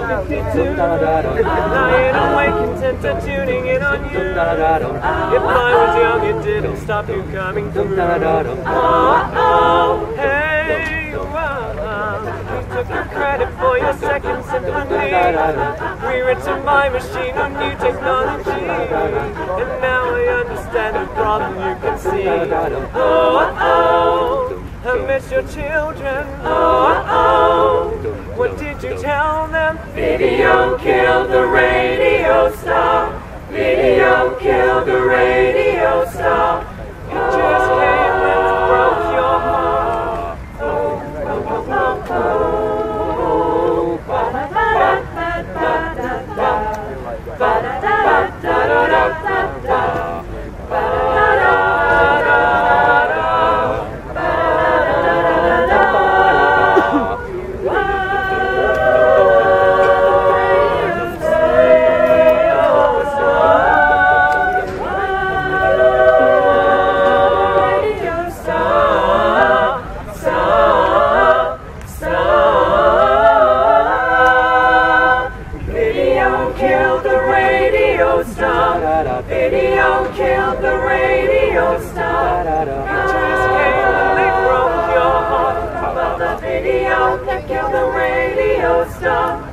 52, lying awake content to tuning in on you. If I was young, it didn't stop you coming through. Oh, hey, we took your credit for your second symphony, rewritten my machine on new technology, and now I understand the problem you can see. Oh, I miss your children. Oh, what did you tell them? Video killed the radio star. Video killed the radio star. You just came and broke your heart. Killed the radio star. Video killed the radio star. You just came and they broke your heart. But the video that killed the radio star.